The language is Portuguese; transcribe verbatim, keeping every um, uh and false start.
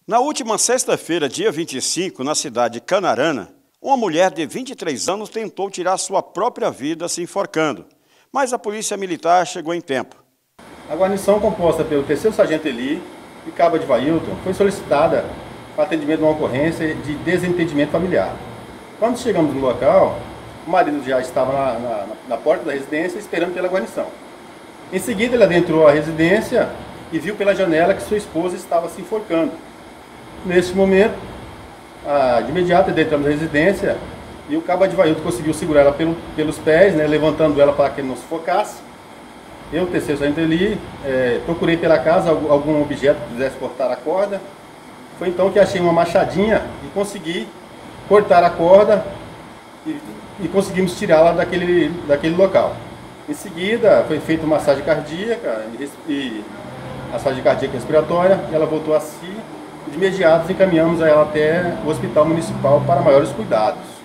Na última sexta-feira, dia vinte e cinco, na cidade de Canarana, uma mulher de vinte e três anos tentou tirar sua própria vida se enforcando, mas a polícia militar chegou em tempo. A guarnição, composta pelo terceiro sargento Eli e cabo Advailton, foi solicitada para atendimento de uma ocorrência de desentendimento familiar. Quando chegamos no local, o marido já estava na, na, na porta da residência esperando pela guarnição. Em seguida, ele adentrou a residência e viu pela janela que sua esposa estava se enforcando. Nesse momento, ah, de imediato, entramos na residência e o cabo Advailton conseguiu segurar ela pelo, pelos pés, né, levantando ela para que não sufocasse. Eu, o terceiro sargento Eli, é, procurei pela casa algum, algum objeto que quisesse cortar a corda. Foi então que achei uma machadinha e consegui cortar a corda e, e conseguimos tirá-la daquele, daquele local. Em seguida, foi feita uma massagem cardíaca e, e massagem cardíaca respiratória, e ela voltou a si. De imediato, encaminhamos ela até o Hospital Municipal para maiores cuidados.